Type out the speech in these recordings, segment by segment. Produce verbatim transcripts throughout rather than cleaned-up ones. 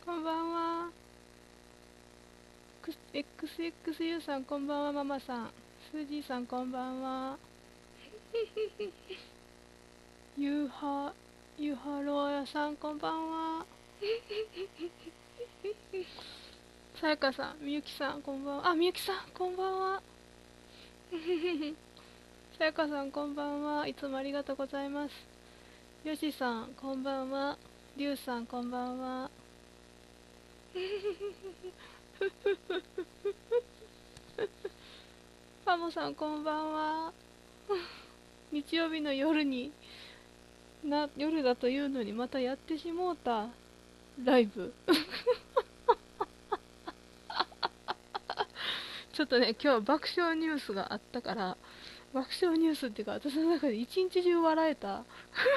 こんばんは。エックスエックスユー さんこんばんは。ママさん、スージーさんこんばんは。ユーハユーハローヤさんこんばんは。さやかさん、みゆきさんこんばんは。あ、みゆきさんこんばんは。さやかさんこんばんは。いつもありがとうございます。よしさんこんばんは。りゅうさんこんばんは。パモさんこんばんは。日曜日の夜にな夜だというのにまたやってしもうたライブ。ちょっとね、今日爆笑ニュースがあったから、爆笑ニュースっていうか私の中で一日中笑えた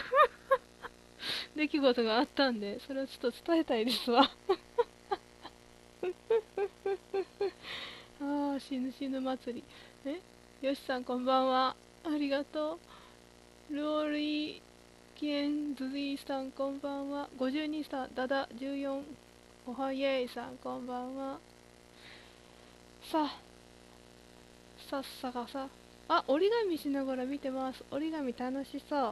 出来事があったんで、それをちょっと伝えたいですわ。ああ、死ぬ死ぬ祭り。えよしさんこんばんは。ありがとう。ローリーキエンズリーさんこんばんは。ごじゅうにさん、ダダじゅうよん、おはイイさんこんばんは。さあ、さっさかさ。あ、折り紙しながら見てます。折り紙楽しそう。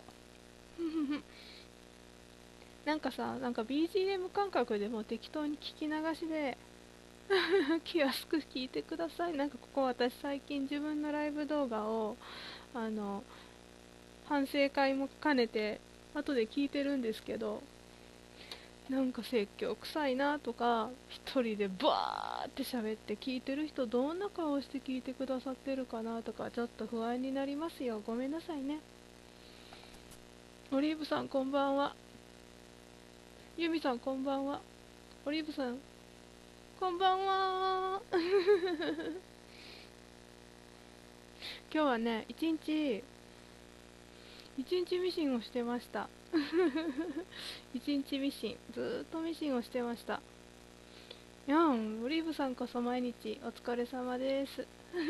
なんかさ、なんか ビージーエム 感覚でも適当に聞き流しで気安く聞いてください。なんかここ私最近自分のライブ動画をあの反省会も兼ねて後で聞いてるんですけど、なんか説教臭いなとか一人でバーって喋って聞いてる人どんな顔して聞いてくださってるかなとかちょっと不安になりますよ。ごめんなさいね。オリーブさんこんばんは。ユミさんこんばんは。オリーブさんこんばんは。今日はね一日一日ミシンをしてました。一日ミシンずーっとミシンをしてました。やん、オリーブさんこそ毎日お疲れ様です。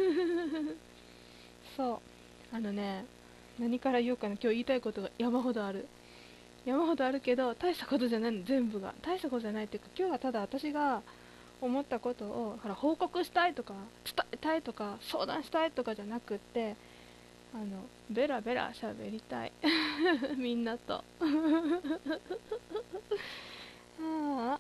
そう、あのね、何から言おうかな。今日言いたいことが山ほどある。山ほどあるけど、大したことじゃないの、全部が。大したことじゃないっていうか、今日はただ私が思ったことをほら報告したいとか、伝えたいとか、相談したいとかじゃなくって、あの、ベラベラ喋りたい。みんなと。ああ、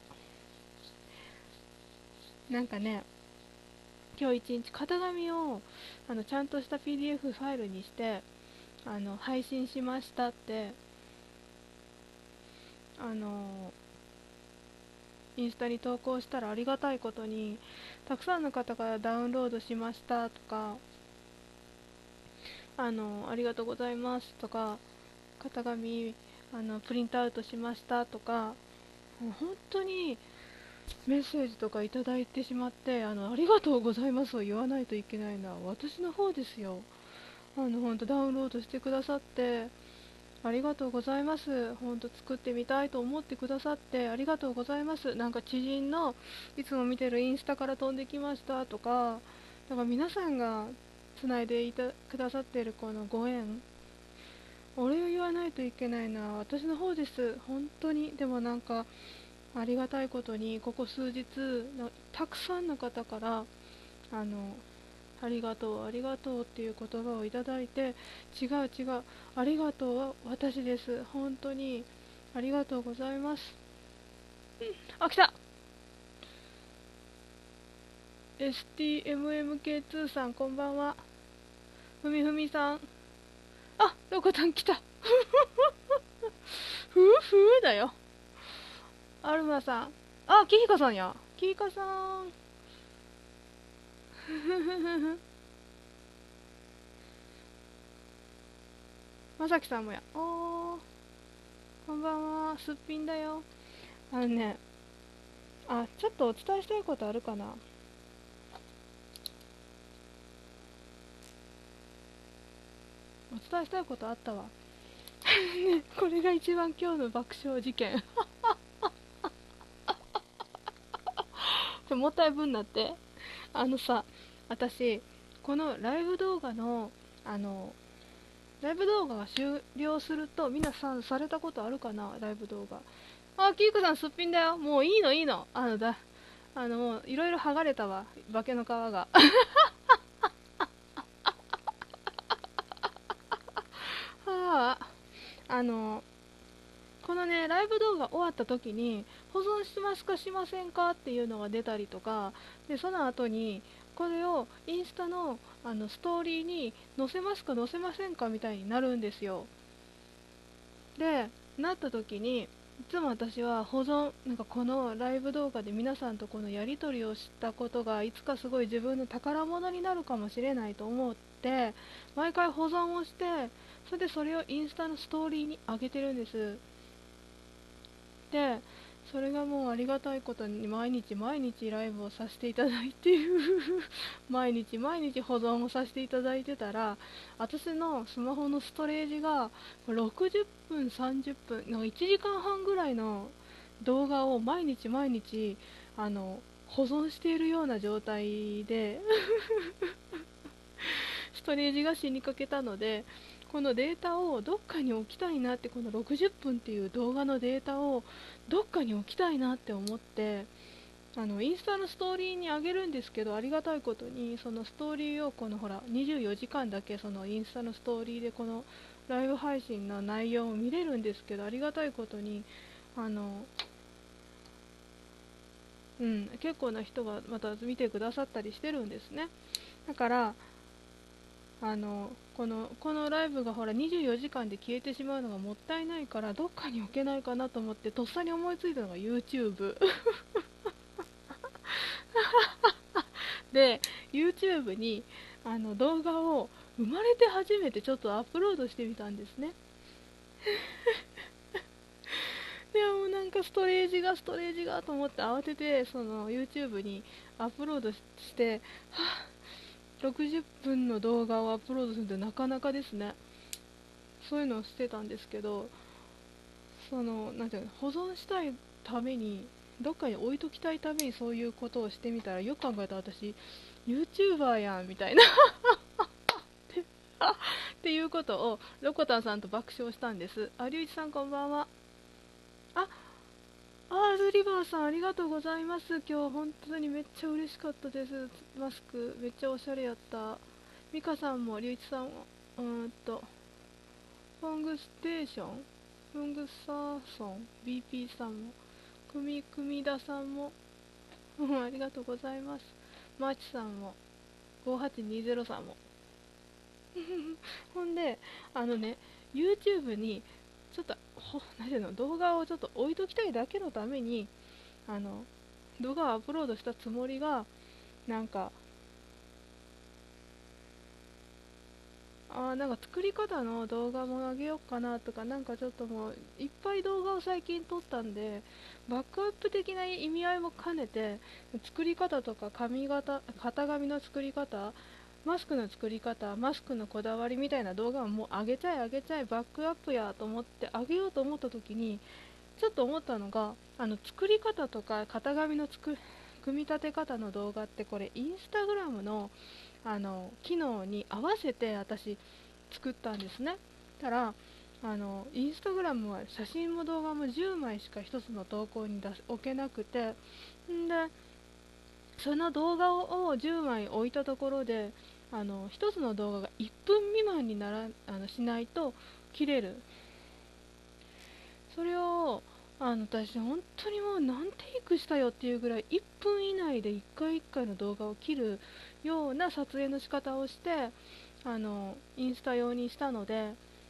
なんかね、今日一日型紙をあのちゃんとした ピーディーエフ ファイルにしてあの配信しましたってあのインスタに投稿したら、ありがたいことにたくさんの方がダウンロードしましたとか、あのありがとうございますとか、型紙あのプリントアウトしましたとか、もう本当にメッセージとかいただいてしまって、あのありがとうございますを言わないといけないのは私の方ですよ。あの本当ダウンロードしてくださってありがとうございます。本当作ってみたいと思ってくださってありがとうございます。なんか知人のいつも見てるインスタから飛んできましたとか、だから皆さんがつないでいたくださっているこのご縁、お礼を言わないといけないのは私の方です。本当に。でもなんかありがたいことにここ数日のたくさんの方からあのありがとうありがとうっていう言葉をいただいて、違う違う、ありがとうは私です。本当にありがとうございます。あ、来た。 エスティーエムエムケーツー さんこんばんは。ふみふみさん、あ、ロコタン来た。ふうふうだよ。アルマさん、あ、キヒカさんや。キヒカさん。まさきさんもや。おー、こんばんは。すっぴんだよ。あのね、あ、ちょっとお伝えしたいことあるかな。お伝えしたいことあったわ。ね、これが一番今日の爆笑事件。ちょもったいぶんなって。あのさ、私このライブ動画のあのライブ動画が終了すると、皆さんされたことあるかな。ライブ動画あ、キークさんすっぴんだよ。もういいのいいの。あのだ、あのもういろいろ剥がれたわ。化けの皮が。はあ、あの、このね、ライブ動画終わった時に、保存しますかしませんかっていうのが出たりとか、で、その後に、これをインスタの、あのストーリーに載せますか載せませんかみたいになるんですよ。で、なった時に、いつも私は保存、なんかこのライブ動画で皆さんとこのやり取りをしたことがいつかすごい自分の宝物になるかもしれないと思って、毎回保存をして、それでそれをインスタのストーリーに上げてるんです。で、それがもうありがたいことに毎日毎日ライブをさせていただいている毎日毎日保存をさせていただいてたら、私のスマホのストレージがろくじゅっぷんさんじゅっぷんのいちじかんはんぐらいの動画を毎日毎日あの保存しているような状態でストレージが死にかけたので、このデータをどっかに置きたいなって、このろくじゅっぷんっていう動画のデータをどっかに置きたいなって思って、あのインスタのストーリーにあげるんですけど、ありがたいことにそのストーリーをこのほらにじゅうよじかんだけそのインスタのストーリーでこのライブ配信の内容を見れるんですけど、ありがたいことにあのうん、結構な人がまた見てくださったりしてるんですね。だからあのこのこのライブがほらにじゅうよじかんで消えてしまうのがもったいないから、どっかに置けないかなと思ってとっさに思いついたのが YouTube で YouTube にあの動画を生まれて初めてちょっとアップロードしてみたんですね。でもなんかストレージがストレージがと思って慌ててその YouTube にアップロードして、はあ、ろくじゅっぷんの動画をアップロードするってなかなかですね。そういうのをしてたんですけど、そのなんていうの、保存したいためにどっかに置いときたいためにそういうことをしてみたら、よく考えたら私 YouTuber やんみたいなっていうことをロコタンさんと爆笑したんです。あ、りゅういちさんこんばんは。ああーズリバーさんありがとうございます。今日本当にめっちゃ嬉しかったです。マスクめっちゃおしゃれやった。ミカさんもりゅういちさんも、うーんとフォングステーション、フングサーソン、ビーピー さんも、くみくみださんも、うんありがとうございます。マーチさんも、ごはちにーぜろさんも。ほんで、あのね、YouTube に、ちょっと、ほ、なんていうの、動画をちょっと置いときたいだけのために、あの、動画をアップロードしたつもりが、なんか、あーなんか作り方の動画も上げようかなとか、なんかちょっともういっぱい動画を最近撮ったんで、バックアップ的な意味合いも兼ねて、作り方とか髪型、型紙の作り方、マスクの作り方、マスクのこだわりみたいな動画はもう上げちゃえ上げちゃえ、バックアップやと思って上げようと思った時に、ちょっと思ったのが、あの作り方とか型紙の作組み立て方の動画って、これインスタグラムのあの機能に合わせて私作ったんですね。たらあのインスタグラムは写真も動画もじゅうまいしかひとつの投稿に出し置けなくて、んでその動画をじゅうまい置いたところで、あのひとつの動画がいっぷん未満にならあのしないと切れる。それをあの私本当にもう何テイクしたよっていうぐらいいっぷん以内でいっかいいっかいの動画を切るような撮影の仕方をして、あのインスタ用にしたので、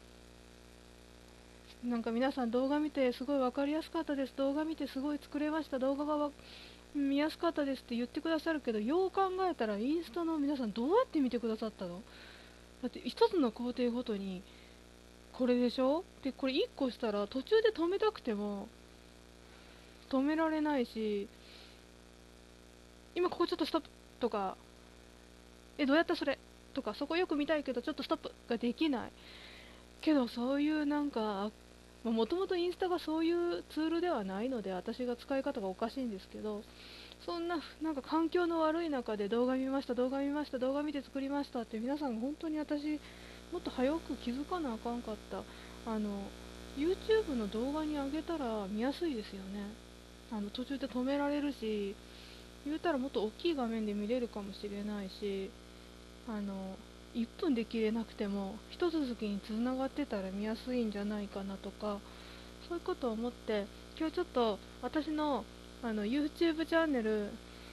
なんか皆さん動画見てすごい分かりやすかったです、動画見てすごい作れました、動画が見やすかったですって言ってくださるけど、よう考えたらインスタの皆さんどうやって見てくださったの？だって一つの工程ごとにこれでしょ。でこれいっこしたら途中で止めたくても止められないし、今ここちょっとストップとか、えどうやったそれとか、そこよく見たいけどちょっとストップができないけど、そういうなんか、もともとインスタがそういうツールではないので私が使い方がおかしいんですけど、そんななんか環境の悪い中で動画見ました動画見ました動画見て作りましたって皆さん本当に私もっと早く気づかなあかんかった。あの YouTube の動画に上げたら見やすいですよね。あの途中で止められるし、言うたらもっと大きい画面で見れるかもしれないし、あのいっぷんで切れなくても一続きにつながってたら見やすいんじゃないかなとか、そういうことを思って今日ちょっと私のあの YouTube チャンネル、ん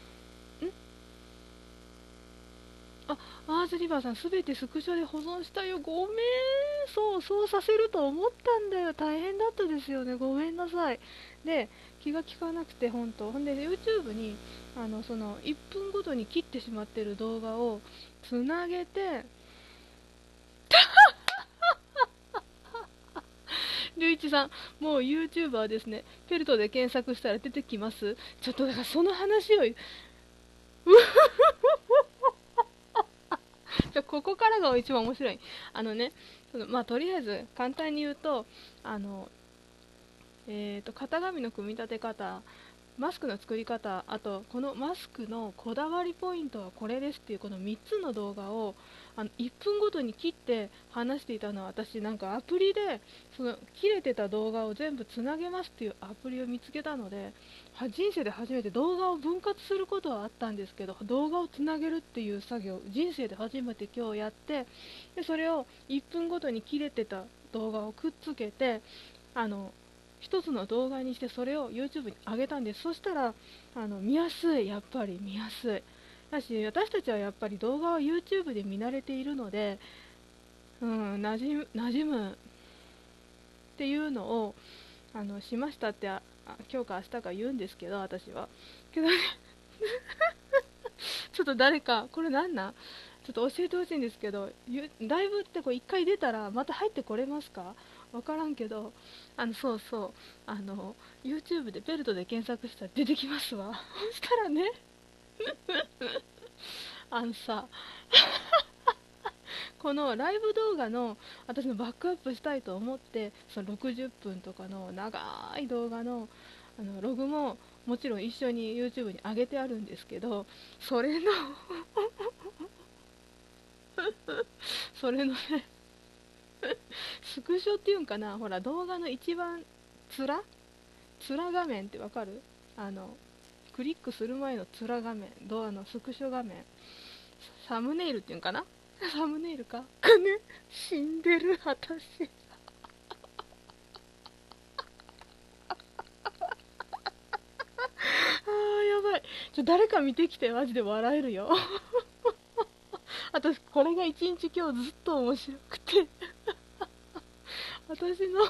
あ、アーズリバーさん、すべてスクショで保存したよ。ごめん。そう、そうさせると思ったんだよ。大変だったですよね。ごめんなさい。で、気が利かなくて、本当。ほんで、YouTube に、あの、その、いっぷんごとに切ってしまってる動画をつなげて、りゅういちさん、もう YouTuber ですね。ペルトで検索したら出てきます。ちょっと、だからその話を、じゃここからが一番面白い。あのね、そのまあ、とりあえず簡単に言うと、あの、えーと、型紙の組み立て方、マスクの作り方、あとこのマスクのこだわりポイントはこれですっていうこのみっつの動画をあのいっぷんごとに切って話していたのは、私なんかアプリでその切れてた動画を全部つなげますっていうアプリを見つけたので、は人生で初めて動画を分割することはあったんですけど、動画をつなげるっていう作業人生で初めて今日やって、でそれをいっぷんごとに切れてた動画をくっつけて、あの一つの動画にして、それを YouTube に上げたんです。そしたらあの見やすい、やっぱり見やすいだし、私たちはやっぱり動画は YouTube で見慣れているので、うん、馴染む、馴染むっていうのをあのしましたって、あ今日か明日か言うんですけど、私はけどねちょっと誰かこれなんなんちょっと教えてほしいんですけど、ライブってこういっかい出たらまた入ってこれますか？分からんけど、あのそうそう、あの YouTube でベルトで検索したら出てきますわ。そしたらね、あのさ、このライブ動画の私のバックアップしたいと思って、そのろくじゅっぷんとかの長い動画のあのログももちろん一緒に YouTube に上げてあるんですけど、それのそれのね、スクショっていうんかな、ほら動画の一番つらつら画面ってわかる？あのクリックする前のつら画面、ドアのスクショ画面、サムネイルっていうんかな、サムネイルかかね、死んでる私。あーやばい。ちょ誰か見てきて、マジで笑えるよ。私これが一日今日ずっと面白くて、私の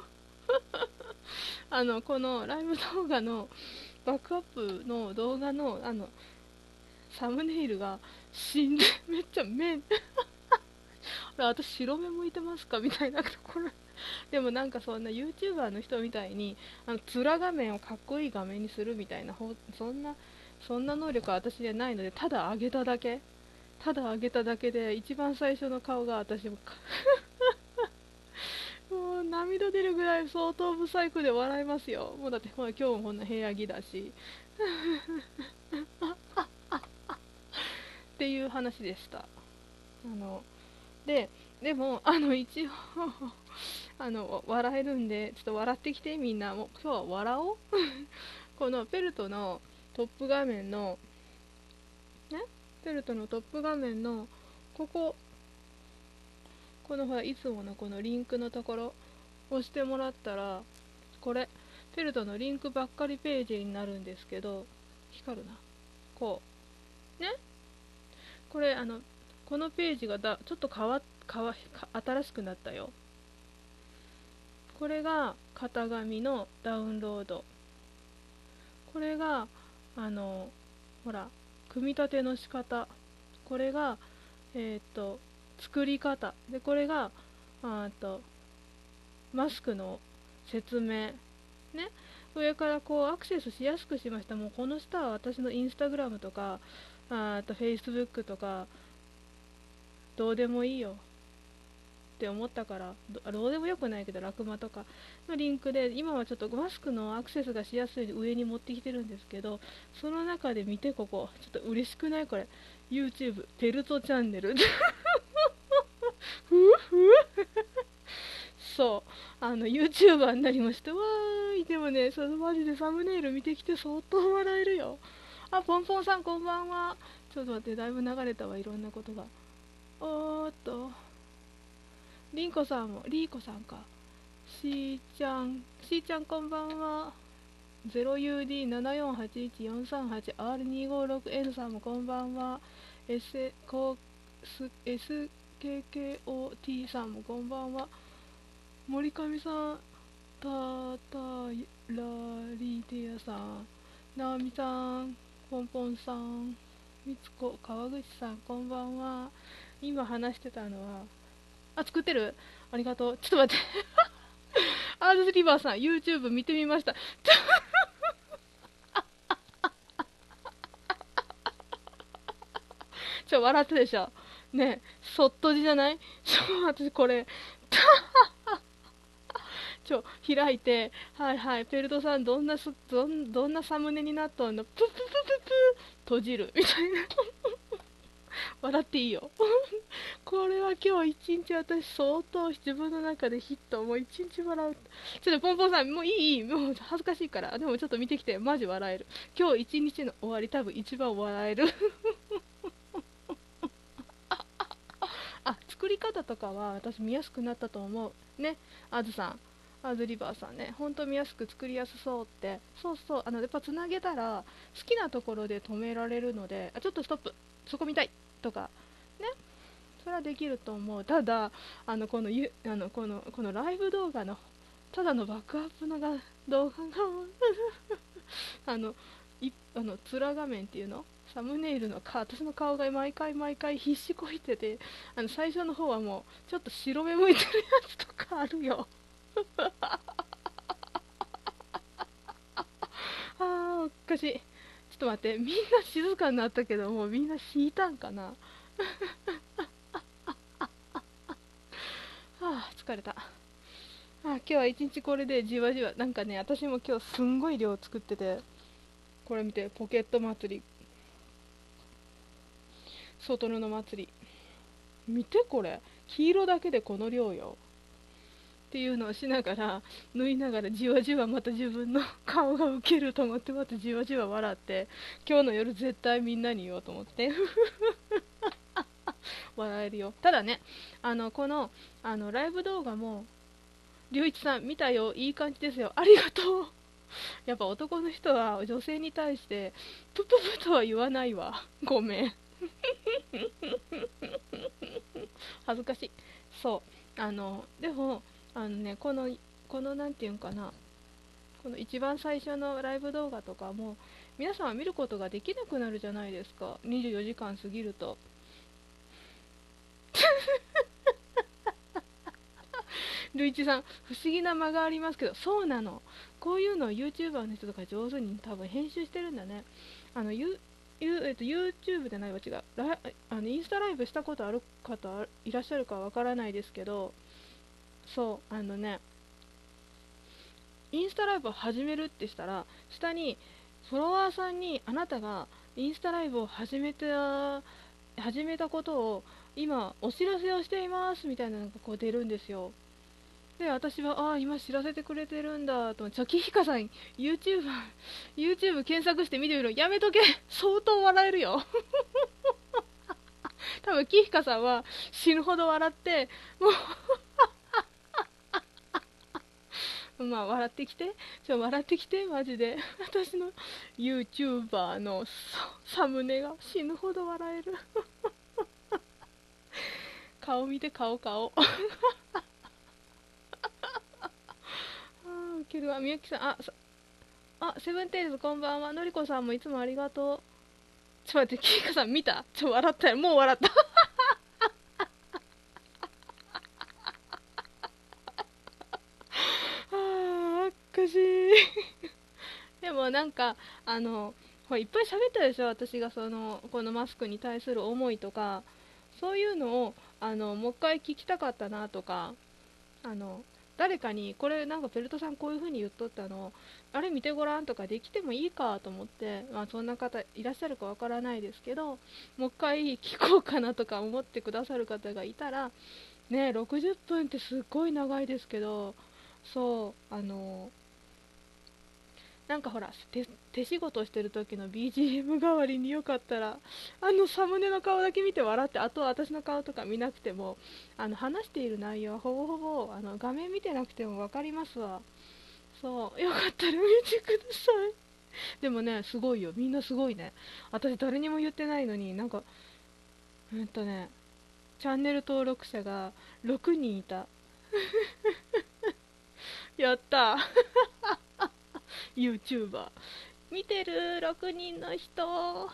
あのこのライブ動画のバックアップの動画のあのサムネイルが死んで、めっちゃ目私白目向いてますかみたいなところ。でもなんかそんな YouTuber の人みたいにあの面画面をかっこいい画面にするみたいな、ほそんなそんな能力は私にはないので、ただ上げただけただ上げただけで一番最初の顔が私ももう涙出るぐらい相当不細工で笑いますよ。もうだってほら今日もこんな部屋着だしっていう話でした。あのででもあの一応あの笑えるんで、ちょっと笑ってきてみんな。もう今日は笑おうこのペルトのトップ画面のねペルトのトップ画面のここ、このほらいつものこのリンクのところ押してもらったら、これペルトのリンクばっかりページになるんですけど、光るな、こうね、これあのこのページがだちょっと変わ変わ新しくなったよ。これが型紙のダウンロード、これがあのほら組み立ての仕方、これがえっ、ー、と作り方で、これがあとマスクの説明ね。上からこうアクセスしやすくしました。もうこの下は私のインスタグラムとかあとフェイスブックとかどうでもいいよって思ったから、 ど, どうでもよくないけどラクマとかのリンクで、今はちょっとマスクのアクセスがしやすい上に持ってきてるんですけど、その中で見て、ここちょっと嬉しくない？これ YouTube ペルトチャンネルふふそうあの YouTuber になりましたわーい。でもね、そのマジでサムネイル見てきて相当笑えるよ。あ、ポンポンさんこんばんは。ちょっと待って、だいぶ流れたわ、いろんなことが。おーっとりんこさんも、りーこさんか。しーちゃん、しーちゃんこんばんは。ゼロユーディーななよんはちいちよんさんはちアールにーごーろくエヌ さんもこんばんは。S、こす エスケーケーオーティー さんもこんばんは。森上さん、たたらりてやさん、なおみさん、ぽんぽんさん、みつこ、川口さん、こんばんは。今話してたのは、あ、作ってるありがとう。ちょっと待って。アーズリバーさん、YouTube 見てみました。ちょ、笑ったでしょ。ねえ、そっとじじゃない。ちょ、私これ、ちょ、開いて、はいはい、ペルトさん、どんなす、どん、どんなサムネになっとんの、プププププ閉じる、みたいな。笑っていいよ。これは今日一日私相当自分の中でヒット、もう一日笑う。ちょっとポンポンさん、もういいいい、もう恥ずかしいから。でもちょっと見てきて、マジ笑える。今日一日の終わり、多分一番笑える。あ、作り方とかは私見やすくなったと思う。ね、あずさん。アズリバーさんね、ほんと見やすく作りやすそうって、そうそう、あのやっぱつなげたら好きなところで止められるので、あ、ちょっとストップ、そこ見たいとか、ね、それはできると思う。ただ、あのこのゆあのこのこのライブ動画のただのバックアップのが動画があのいあの面画面っていうの、サムネイルのか私の顔が毎回毎回必死こいてて、あの最初の方はもうちょっと白目向いてるやつとかあるよ。あーおかしい。ちょっと待って、みんな静かになったけど、もうみんな引いたんかな。あー疲れた。あ今日は一日これでじわじわ、なんかね、私も今日すんごい量作ってて、これ見て、ポケット祭り、外布祭り。見てこれ、黄色だけでこの量よ。っていうのをしながら、縫いながらじわじわまた自分の顔がウケると思って、またじわじわ笑って、今日の夜絶対みんなに言おうと思って。笑えるよ。ただね、あの、この、あの、ライブ動画も、りゅういちさん見たよ、いい感じですよ。ありがとう。やっぱ男の人は女性に対して、プププとは言わないわ。ごめん。恥ずかしい。そう。あの、でも、あのね、この、この、なんていうんかな、この一番最初のライブ動画とかも、皆さんは見ることができなくなるじゃないですか。にじゅうよじかん過ぎると。ルイチさん、不思議な間がありますけど、そうなの。こういうのを YouTuber の人とか上手に多分編集してるんだね。あの、ゆゆえっと、YouTube でないわ、違う。ラあのインスタライブしたことある方いらっしゃるかわからないですけど、そう、あのね、インスタライブを始めるってしたら、下にフォロワーさんにあなたがインスタライブを始めた、始めたことを今お知らせをしていますみたいなのがこう出るんですよ。で、私は、ああ、今知らせてくれてるんだと思って、ちょ、キヒカさん、YouTube、YouTube 検索して見てみろ。やめとけ。相当笑えるよ。多分、キヒカさんは死ぬほど笑って、もう、まあ、笑ってきて。ちょ、笑ってきて、マジで。私の YouTuber のサムネが死ぬほど笑える。顔見て、顔、顔。あー、ウケるわ。みゆきさん、あ、あ、セブンテイルズこんばんは。のりこさんもいつもありがとう。ちょっと待って、キーカさん見た？ちょ、笑ったよ。もう笑った。あー、おかしい。でもなんか、あの、ほら、いっぱい喋ったでしょ、私がその、このマスクに対する思いとか、そういうのを、あの、もう一回聞きたかったなとか、あの、誰かに、これなんかペルトさんこういう風に言っとったの、あれ見てごらんとかできてもいいかと思って、まあそんな方いらっしゃるかわからないですけど、もう一回聞こうかなとか思ってくださる方がいたら、 ね、ろくじゅっぷんってすっごい長いですけど、そうあのなんかほら手、手仕事してる時の ビージーエム 代わりによかったら、あのサムネの顔だけ見て笑って、あとは私の顔とか見なくても、あの話している内容はほぼほぼあの画面見てなくても分かりますわ。そうよかったら見てください。でもね、すごいよ、みんなすごいね。私誰にも言ってないのに、なんかうんとねチャンネル登録者がろくにんいた。やったーYouTuber 見てるろくにんの人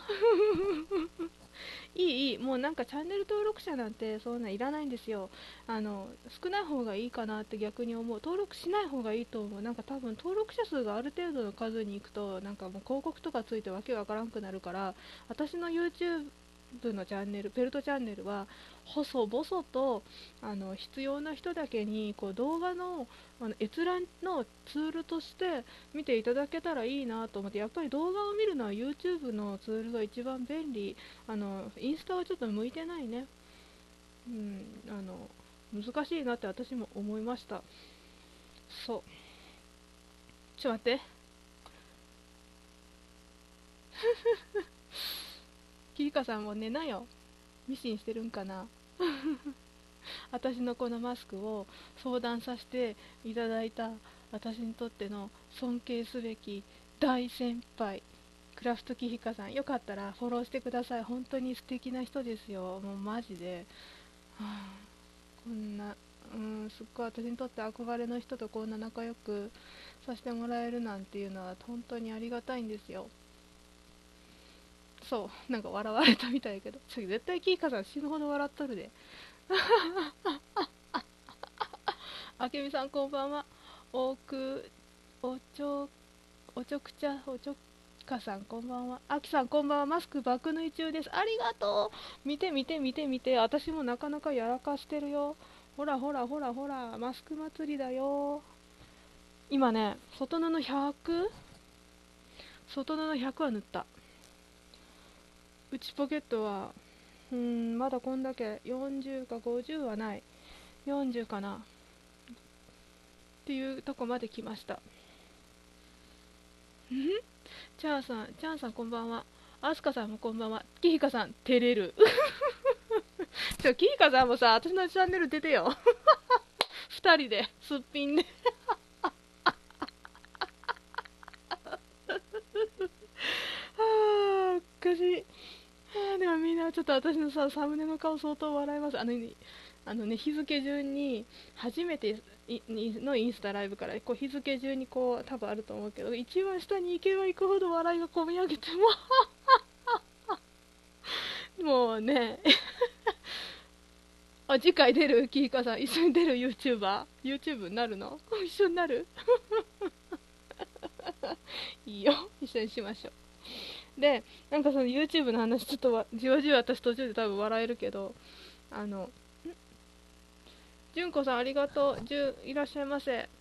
いいいい、もうなんかチャンネル登録者なんてそんなんいらないんですよ。あの少ない方がいいかなって逆に思う。登録しない方がいいと思う。なんか多分登録者数がある程度の数に行くとなんかもう広告とかついてわけわからんくなるから、私の YouTube のチャンネル、ペルトチャンネルは細々とあの必要な人だけにこう動画の、あの閲覧のツールとして見ていただけたらいいなと思って。やっぱり動画を見るのは YouTube のツールが一番便利。あのインスタはちょっと向いてないね。うん、あの難しいなって私も思いました。そうちょっと待って、キリカさんも寝なよ。ミシンしてるんかな。私のこのマスクを相談させていただいた私にとっての尊敬すべき大先輩クラフトキヒカさん、よかったらフォローしてください。本当に素敵な人ですよ、もうマジで、はあ、こんな、うん、すっごい私にとって憧れの人とこんな仲良くさせてもらえるなんていうのは本当にありがたいんですよ。そう、なんか笑われたみたいだけど、次絶対キーカさん死ぬほど笑っとるで。あけみさんこんばんは。おくおちょおちょくちゃおちょかさんこんばんは。あきさんこんばんは。マスク爆縫い中です。ありがとう。見て見て見て見て、私もなかなかやらかしてるよ。ほらほらほらほら、マスク祭りだよ。今ね、外布 ひゃく？ 外布ひゃくは縫った。内ポケットはうーんまだこんだけ、よんじゅうかごじゅうはない。よんじゅうかなっていうとこまで来ました。チャーさん、チャンさんこんばんは。アスカさんもこんばんは。キヒカさん、照れる。ちょ、キヒカさんもさ、私のチャンネル出てよ。二人で、すっぴんで。あー、おかしい。あーでもみんなちょっと私のさ、サムネの顔相当笑います。あのね、あのね日付順に、初めてのインスタライブからこう日付順にこう多分あると思うけど、一番下に行けば行くほど笑いがこみ上げてももうねあ、次回出るキーカさん、一緒に出る YouTuber、YouTube になるの一緒になるいいよ、一緒にしましょう。で、なんかその YouTube の話、ちょっとわじわじわ私途中で多分笑えるけど、あの、純子さんありがとう。じゅいらっしゃいませ。い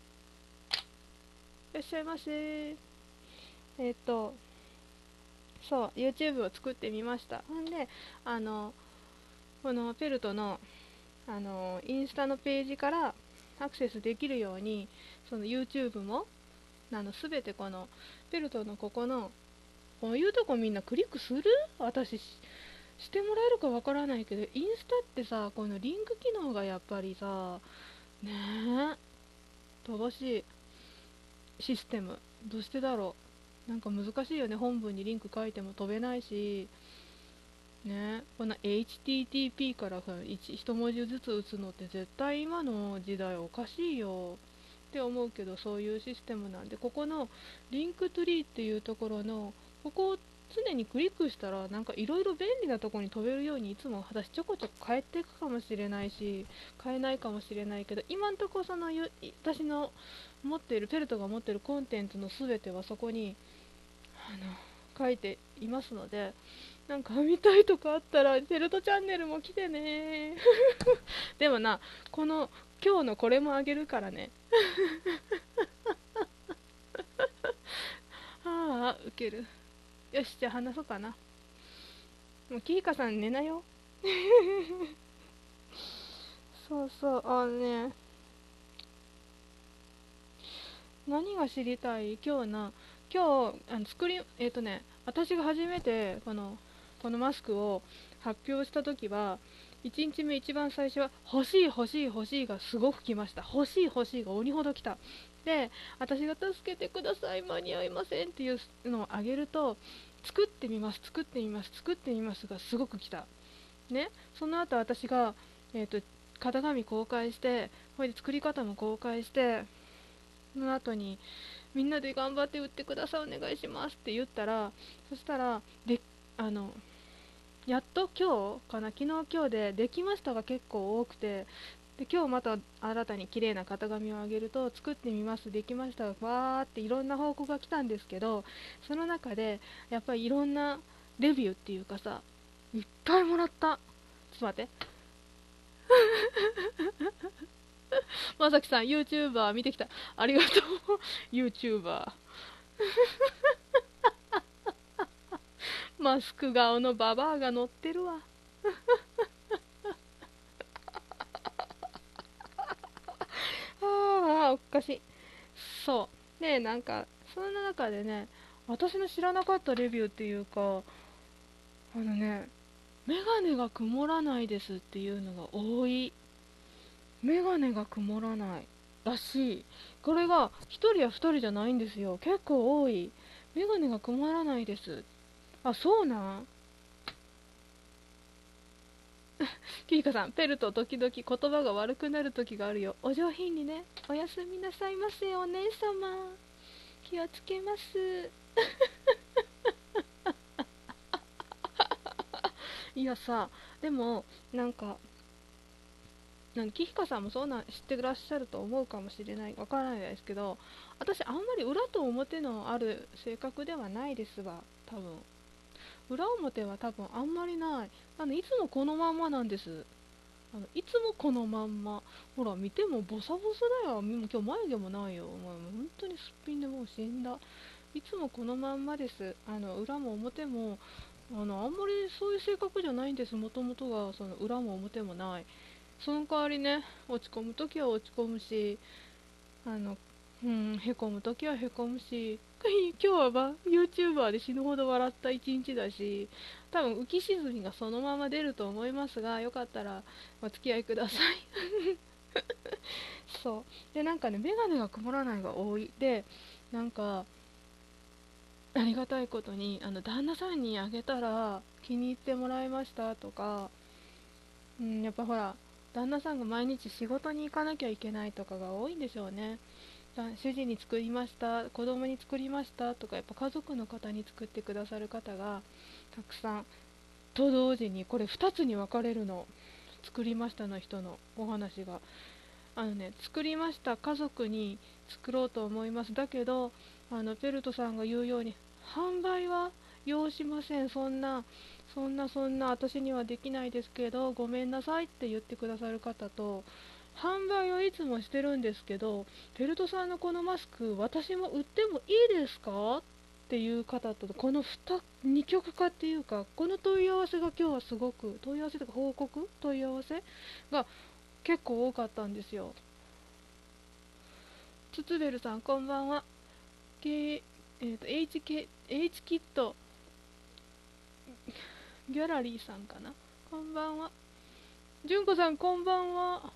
らっしゃいませ。えっ、と、そう、YouTube を作ってみました。ほんで、あの、このペルトの、あの、インスタのページからアクセスできるように、その YouTube も、あの、すべてこの、ペルトのここの、こういうとこみんなクリックする？私し、してもらえるかわからないけど、インスタってさ、このリンク機能がやっぱりさ、ねえ、乏しいシステム。どうしてだろう。なんか難しいよね。本文にリンク書いても飛べないし、ね、こんな エイチティーティーピー からさ 1, 一文字ずつ打つのって絶対今の時代おかしいよって思うけど、そういうシステムなんで、ここのリンクトゥリーっていうところのここを常にクリックしたら、なんかいろいろ便利なところに飛べるようにいつも私ちょこちょこ変えていくかもしれないし、変えないかもしれないけど、今んとこその私の持っているペルトが持っているコンテンツの全てはそこにあの書いていますので、なんか見たいとかあったらペルトチャンネルも来てねでもな、この今日のこれもあげるからねああウケる。よし、じゃあ話そうかな。もうキーカさん寝なよそうそう、あのね、何が知りたい今日な、今日、あの作り、えっ、とね、私が初めてこの、このマスクを発表したときは、いちにちめ一番最初は、欲しい欲しい欲しいがすごく来ました。欲しい欲しいが鬼ほど来た。で、私が助けてください、間に合いませんっていうのをあげると、作ってみます、作ってみます、作ってみますがすごく来た。ね、その後私が、えーと、型紙公開して、これで作り方も公開して、その後にみんなで頑張って売ってくださいお願いしますって言ったら、そしたらであのやっと今日かな、昨日今日でできましたが結構多くて、で今日また新たに綺麗な型紙をあげると、作ってみますできましたがわーっていろんな報告が来たんですけど、その中でやっぱりいろんなレビューっていうかさ、いっぱいもらった。ちょっと待って、まさきさん YouTuber 見てきた、ありがとうYouTuber マスク顔のババアが乗ってるわ。ああ、おっかしい。そう。で、なんか、そんな中でね、私の知らなかったレビューっていうか、あのね、メガネが曇らないですっていうのが多い。メガネが曇らないらしい。これがひとりやふたりじゃないんですよ。結構多い。メガネが曇らないです。あ、そうなんキリカさん、ペルと時々言葉が悪くなる時があるよ。お上品にね。おやすみなさいませ、お姉様。気をつけます。いやさ、でも、なんか、なんキヒカさんもそうなん知ってらっしゃると思うかもしれない、わからないですけど、私、あんまり裏と表のある性格ではないですわ、多分。裏表は多分あんまりない。あのいつもこのまんまなんです。あのいつもこのまんま。ほら、見てもボサボサだよ。もう今日眉毛もないよ。もう本当にすっぴんでもう死んだ。いつもこのまんまです。あの裏も表も、あのあんまりそういう性格じゃないんです。もともとがその裏も表もない。その代わりね、落ち込むときは落ち込むし、あの、うん、へこむときはへこむし、今日は、ま、YouTuber で死ぬほど笑った一日だし、多分浮き沈みがそのまま出ると思いますが、よかったらお付き合いください。そう。で、なんかね、メガネが曇らないが多い。で、なんか、ありがたいことに、あの、旦那さんにあげたら気に入ってもらいましたとか、うん、やっぱほら、旦那さんが毎日仕事に行かなきゃいけないとかが多いんでしょうね。主人に作りました、子供に作りましたとか、やっぱ家族の方に作ってくださる方がたくさん、と同時にこれふたつに分かれるの。作りましたの人のお話が、あのね、作りました、家族に作ろうと思います、だけどあのペルトさんが言うように販売は要しません、そんなそんなそんな私にはできないですけどごめんなさいって言ってくださる方と、販売はいつもしてるんですけど、ペルトさんのこのマスク私も売ってもいいですかっていう方と、この 2, 二極化っていうか、この問い合わせが今日はすごく、問い合わせとか報告問い合わせが結構多かったんですよ。ツツベルさんこんばんは。 K、えーと、H, K H キットギャラリーさんかな、こんばんは。じゅんこさんこんばんは。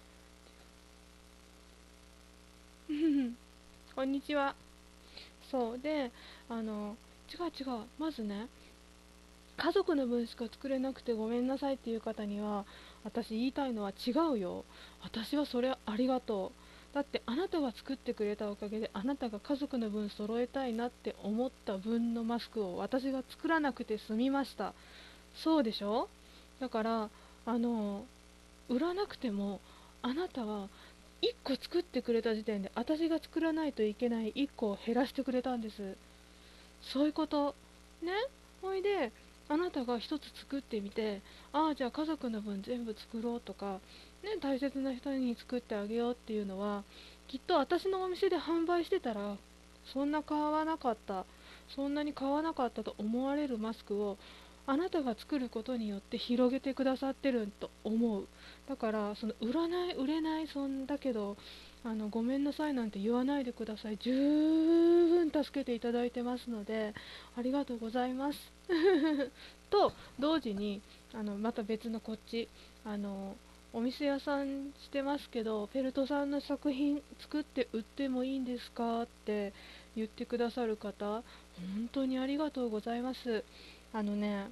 こんにちは。そうで、あの違う違う、まずね、家族の分しか作れなくてごめんなさいっていう方には、私言いたいのは違うよ。私はそれありがとう。だってあなたが作ってくれたおかげで、あなたが家族の分揃えたいなって思った分のマスクを私が作らなくて済みました。そうでしょ。だからあの売らなくても、あなたはいっこ作ってくれた時点で私が作らないといけないいっこを減らしてくれたんです。そういうことね。ほいで、あなたが一つ作ってみて、ああじゃあ家族の分全部作ろうとかね、大切な人に作ってあげようっていうのは、きっと私のお店で販売してたら、そんな買わなかった、そんなに買わなかったと思われるマスクをあなたが作ることによって広げてくださってると思う。だからその売らない売れないそんだけどあのごめんなさいなんて言わないでください。十分助けていただいてますのでありがとうございますと同時にあのまた別のこっちあのお店屋さんしてますけどフェルトさんの作品作って売ってもいいんですかって言ってくださる方本当にありがとうございます。あのね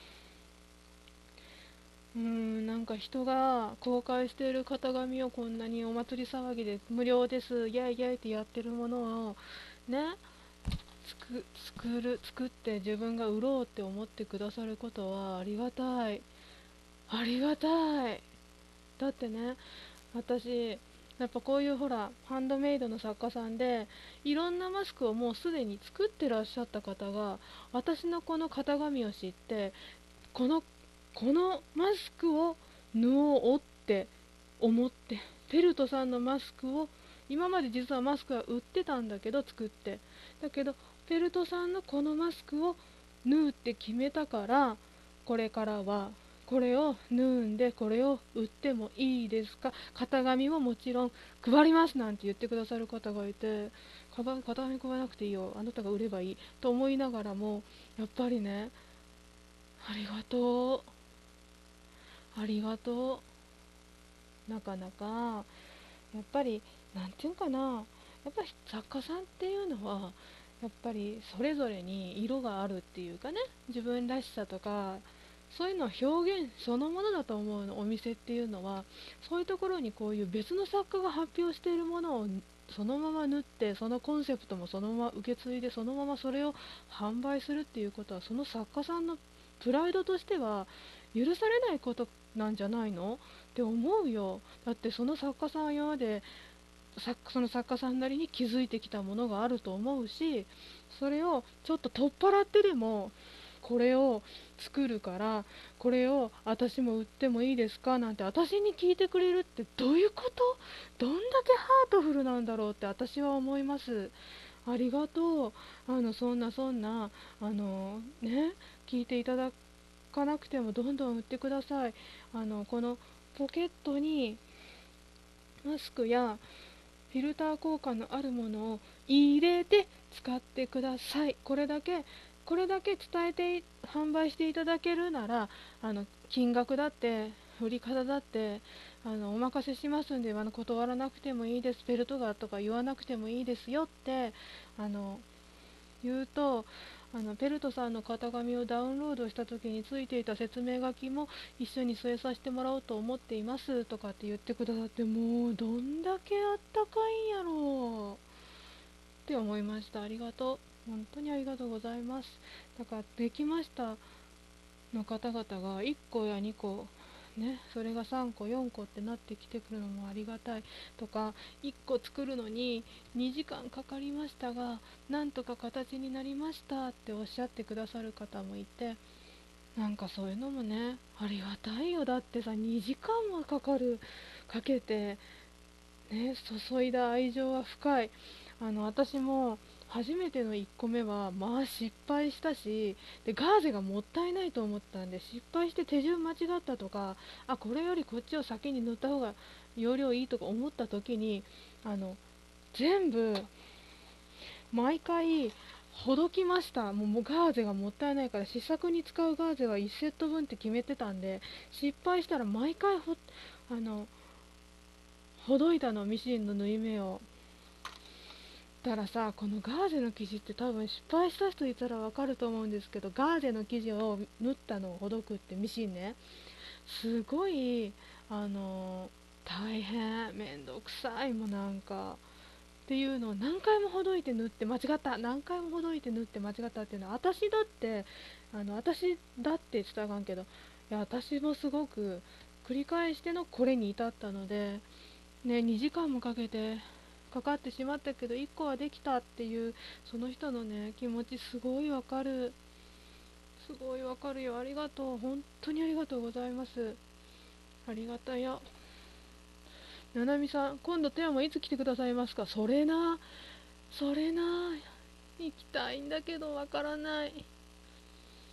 うーんなんか人が公開している型紙をこんなにお祭り騒ぎで無料ですイェイイェイってやってるものをね作作る作って自分が売ろうって思ってくださることはありがたいありがたい。だってね私やっぱこういうほらハンドメイドの作家さんでいろんなマスクをもうすでに作ってらっしゃった方が私のこの型紙を知ってこのこのマスクを縫おうって思ってフェルトさんのマスクを今まで実はマスクは売ってたんだけど作ってだけどフェルトさんのこのマスクを縫うって決めたからこれからはこれを縫うんでこれを売ってもいいですか型紙ももちろん配りますなんて言ってくださる方がいて型紙配らなくていいよあなたが売ればいいと思いながらもやっぱりねありがとうありがとうなかなかやっぱりなんていうんかなやっぱり作家さんっていうのはやっぱりそれぞれに色があるっていうかね自分らしさとかそういうのを表現そのものだと思うの。お店っていうのはそういうところにこういう別の作家が発表しているものをそのまま縫ってそのコンセプトもそのまま受け継いでそのままそれを販売するっていうことはその作家さんのプライドとしては許されないことなんじゃないのって思うよ。だってその作家さんは今までその作家さんなりに気づいてきたものがあると思うしそれをちょっと取っ払ってでもこれを作るからこれを私も売ってもいいですかなんて私に聞いてくれるってどういうことどんだけハートフルなんだろうって私は思います。ありがとうあのそんなそんなあのね聞いていただかなくてもどんどん売ってください。あのこのポケットにマスクやフィルター効果のあるものを入れて使ってください。これだけこれだけ伝えて販売していただけるならあの金額だって売り方だってあのお任せしますんであの断らなくてもいいですベルトがとか言わなくてもいいですよってあの言うとあのペルトさんの型紙をダウンロードした時についていた説明書きも一緒に添えさせてもらおうと思っていますとかって言ってくださってもうどんだけあったかいんやろうって思いました。ありがとう本当にありがとうございます。だからできましたの方々がいっこやにこね、それがさんこよんこってなってきてくるのもありがたいとかいっこ作るのににじかんかかりましたがなんとか形になりましたっておっしゃってくださる方もいてなんかそういうのもねありがたいよ。だってさにじかんもかかるかけてね注いだ愛情は深い。あの私も初めてのいっこめはまあ失敗したしでガーゼがもったいないと思ったんで失敗して手順間違ったとかあこれよりこっちを先に塗った方が容量いいとか思った時にあの全部毎回ほどきました。もうもうガーゼがもったいないから試作に使うガーゼはいちセット分って決めてたんで失敗したら毎回ほあのほどいたのミシンの縫い目をたらさこのガーゼの生地って多分失敗した人いたらわかると思うんですけどガーゼの生地を縫ったのをほどくってミシンねすごいあの大変めんどくさいもなんかっていうのを何回もほどいて縫って間違った何回もほどいて縫って間違ったっていうのは私だってあの私だって言ってたらあかんけどいや私もすごく繰り返してのこれに至ったのでねにじかんもかけてかかってしまったけどいっこはできたっていうその人のね気持ちすごいわかるすごいわかるよ。ありがとう本当にありがとうございます。ありがたやななみさん今度富山いつ来てくださいますか。それなそれな行きたいんだけどわからない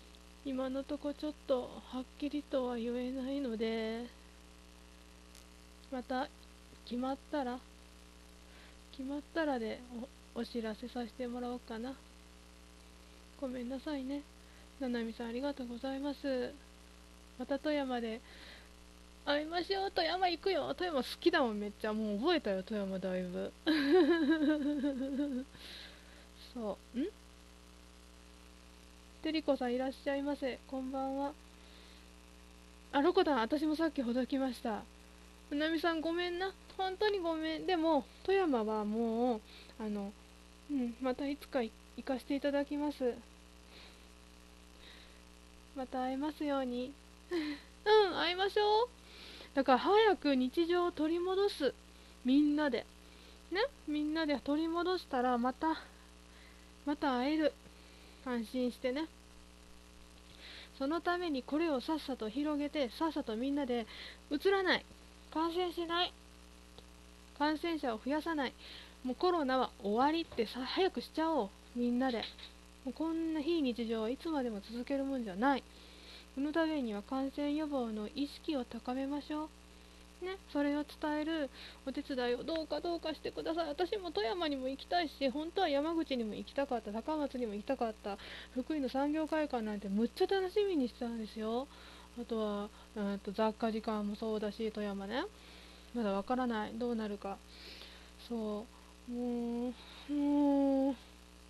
今のとこちょっとはっきりとは言えないので、また決まったら決まったらでお、お知らせさせてもらおうかな。ごめんなさいね。ななみさんありがとうございます。また富山で会いましょう。富山行くよ。富山好きだもん、めっちゃ。もう覚えたよ、富山だいぶ。そう。んてりこさんいらっしゃいませ。こんばんは。あ、ロコタン、私もさっきほどきました。ななみさんごめんな。本当にごめん。でも、富山はもう、あの、うん、またいつか行かせていただきます。また会えますように。うん、会いましょう。だから早く日常を取り戻す。みんなで。ね、みんなで取り戻したらまた、また会える。安心してね。そのためにこれをさっさと広げて、さっさとみんなでうつらない。感染しない。感染者を増やさない。もうコロナは終わりってさ、早くしちゃおう。みんなで。もうこんな非日常はいつまでも続けるもんじゃない。そのためには感染予防の意識を高めましょう。ね、それを伝えるお手伝いをどうかどうかしてください。私も富山にも行きたいし、本当は山口にも行きたかった、高松にも行きたかった、福井の産業会館なんてむっちゃ楽しみにしてたんですよ。あとは、うんと雑貨時間もそうだし、富山ね。まだわからない。どうなるか。そう。もう、もう、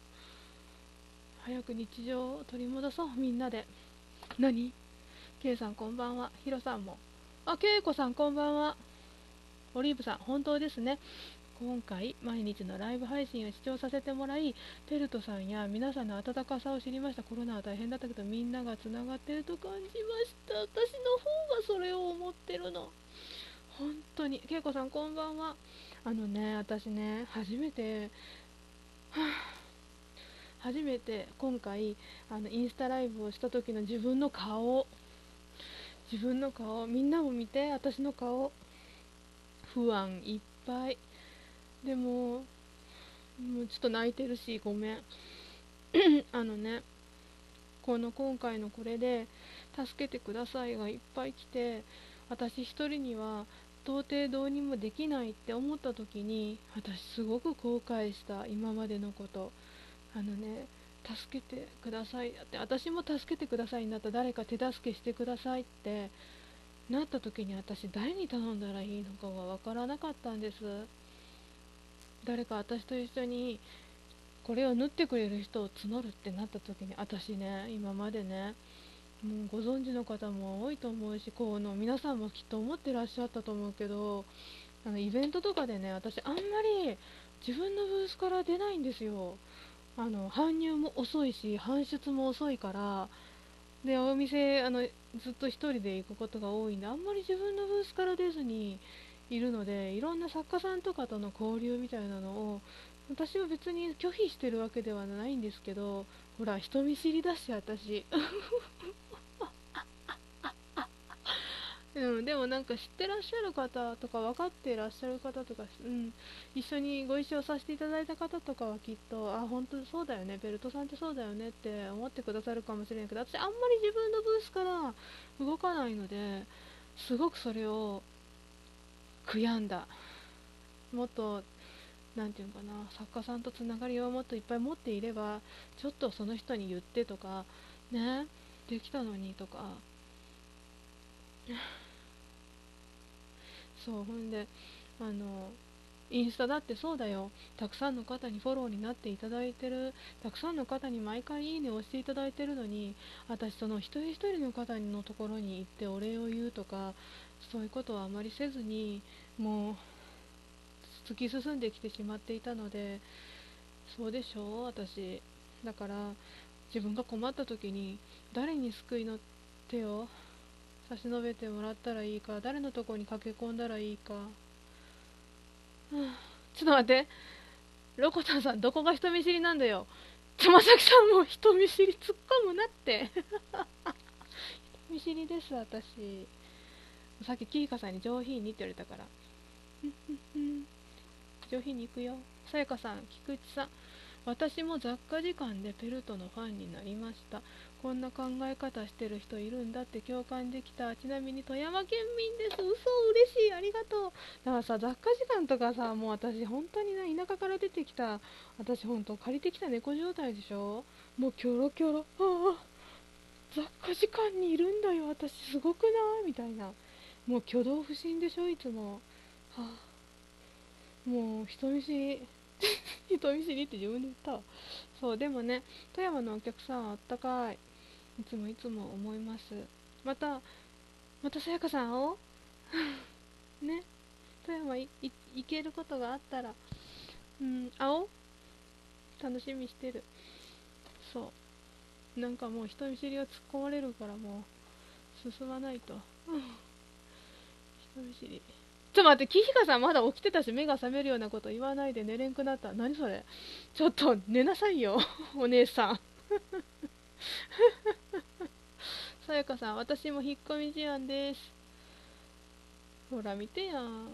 早く日常を取り戻そう、みんなで。何ケイさんこんばんは。ヒロさんも。あ、ケイコさんこんばんは。オリーブさん、本当ですね。今回、毎日のライブ配信を視聴させてもらい、ペルトさんや皆さんの温かさを知りました。コロナは大変だったけど、みんながつながってると感じました。私の方がそれを思ってるの。本当に。ケイコさん、こんばんは。あのね、私ね、初めて、はぁ初めて今回、あの、インスタライブをした時の自分の顔、自分の顔、みんなも見て、私の顔、不安いっぱい。でも、もうちょっと泣いてるし、ごめん。あのね、この今回のこれで、助けてくださいがいっぱい来て、私一人には到底どうにもできないって思った時に、私すごく後悔した、今までのこと。あのね、助けてくださいって、私も助けてくださいになった、誰か手助けしてくださいってなった時に、私誰に頼んだらいいのかがわからなかったんです。誰か私と一緒にこれを縫ってくれる人を募るってなった時に、私ね、今までね、もうご存知の方も多いと思うし、こうの皆さんもきっと思ってらっしゃったと思うけど、あのイベントとかでね、私あんまり自分のブースから出ないんですよ。あの搬入も遅いし、搬出も遅いから。で、お店あのずっと一人で行くことが多いんで、あんまり自分のブースから出ずにいるので、いろんな作家さんとかとの交流みたいなのを、私は別に拒否してるわけではないんですけど、ほら人見知りだし私。うん、でもなんか知ってらっしゃる方とか分かってらっしゃる方とか、うん、一緒にご一緒させていただいた方とかはきっと、あ、本当そうだよね、ベルトさんってそうだよねって思ってくださるかもしれないけど、私あんまり自分のブースから動かないので、すごくそれを悔やんだ。もっと、なんていうのかな、作家さんとつながりをもっといっぱい持っていれば、ちょっとその人に言ってとか、ね、できたのにとか。そう、ほんで、あの、インスタだってそうだよ。たくさんの方にフォローになっていただいてる、たくさんの方に毎回いいねを押していただいてるのに、私その一人一人の方のところに行ってお礼を言うとか、そういうことはあまりせずに、もう突き進んできてしまっていたので、そうでしょう、私。だから、自分が困った時に誰に救いの手を差し伸べてもらったらいいか、誰のとこに駆け込んだらいいか。はあ、ちょっと待って、ロコタンさん、どこが人見知りなんだよ。玉崎さんも人見知り突っ込むなって。人見知りです、私。さっきキイカさんに上品にって言われたから。上品に行くよ。さやかさん、菊池さん、私も雑貨時間でペルトのファンになりました。 こんな考え方してる人いるんだって共感できた。ちなみに富山県民です。嘘、嬉しい、ありがとう。だからさ、雑貨時間とかさ、もう私本当にね、田舎から出てきた、私本当借りてきた猫状態でしょ。もうキョロキョロ、ああ雑貨時間にいるんだよ私、すごくないみたいな。もう挙動不審でしょいつも。はあ、もう人見知り人見知りって自分で言ったわ。そうでもね、富山のお客さんはあったかい。いつもいつも思います。またまたさやかさん会おうね。富山いい行けることがあったら、うん会おう。楽しみしてる。そうなんかもう人見知りが突っ込まれるから、もう進まないと。人見知り。ちょっと待って、キヒカさんまだ起きてたし、目が覚めるようなこと言わないで、寝れんくなった。何それ。ちょっと寝なさいよお姉さんさやかさん、私も引っ込み思案です。ほら見てやん。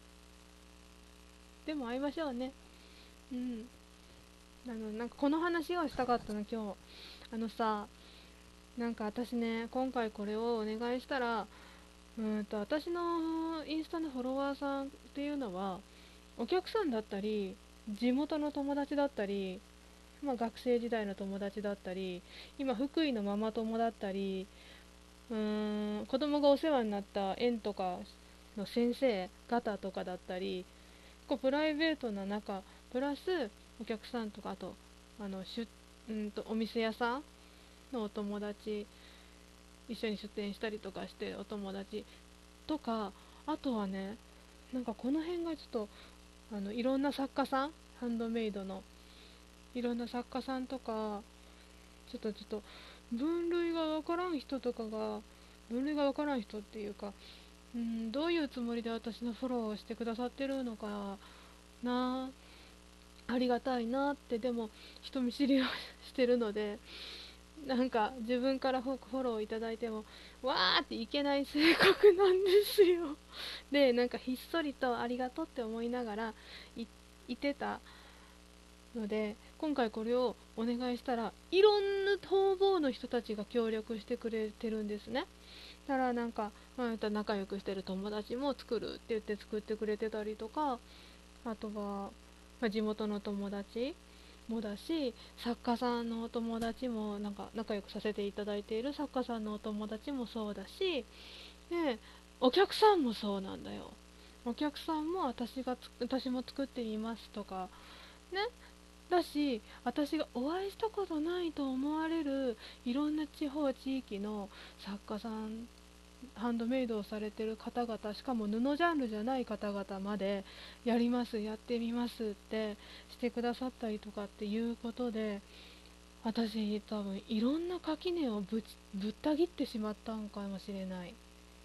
でも会いましょうね。うん。あのなんかこの話をしたかったの今日。あのさ、なんか私ね、今回これをお願いしたら、うーんと私のインスタのフォロワーさんっていうのはお客さんだったり、地元の友達だったり、まあ、学生時代の友達だったり、今福井のママ友だったり、うーん子供がお世話になった園とかの先生方とかだったり、こうプライベートな仲プラスお客さんとか、あとあのしゅうんとお店屋さんのお友達、一緒に出店したりとかしてるお友達とか、あとはね、なんかこの辺がちょっとあのいろんな作家さん、ハンドメイドのいろんな作家さんとか、ちょっとちょっと分類がわからん人とかが、分類がわからん人っていうか、うん、どういうつもりで私のフォローをしてくださってるのかな、ありがたいなって。でも人見知りをしてるので、なんか自分からフォローいただいてもわーっていけない性格なんですよ。でなんかひっそりとありがとうって思いながら い, いてたので、今回これをお願いしたらいろんな方々の人たちが協力してくれてるんですね。だからなんか、まあ、仲良くしてる友達も作るって言って作ってくれてたりとか、あとは、まあ、地元の友達もだし、作家さんのお友達もなんか仲良くさせていただいている作家さんのお友達もそうだし、でお客さんもそうなんだよ。お客さんも私がつ私も作ってみますとかね。だし、私がお会いしたことないと思われるいろんな地方地域の作家さん、ハンドメイドをされてる方々、しかも布ジャンルじゃない方々までやります、やってみますってしてくださったりとかっていうことで、私多分いろんな垣根をぶちぶった切ってしまったんかもしれない